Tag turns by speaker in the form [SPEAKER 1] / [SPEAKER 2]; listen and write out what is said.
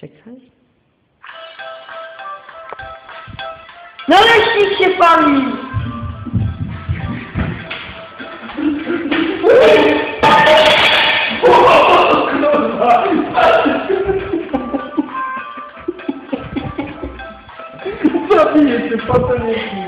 [SPEAKER 1] Czekaj. Naleśnik się pali!
[SPEAKER 2] Zabiję cię, potem nie